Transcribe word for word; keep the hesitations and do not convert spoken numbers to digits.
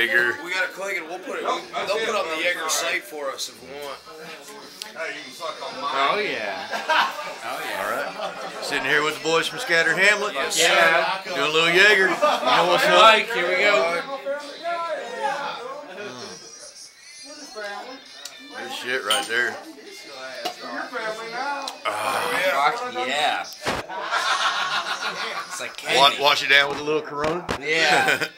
Jager. We got a Clegg and we'll put it. We, they'll put it on the Jager safe for us if we want. Oh yeah. Oh yeah. All right. Sitting here with the boys from Scattered Hamlet. Yes, Yeah. sir. Doing a little Jager. You know what's up? Mike, here we go. Good shit right there. Oh, yeah. It's like candy. Wash, wash it down with a little Corona. Yeah.